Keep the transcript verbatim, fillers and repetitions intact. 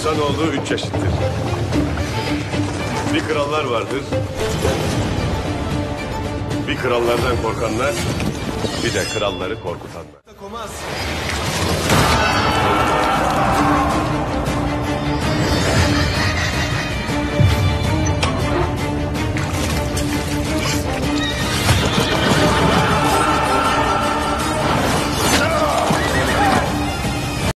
İnsanoğlu üç çeşittir. Bir krallar vardır. Bir krallardan korkanlar, bir de kralları korkutanlar. Komaz.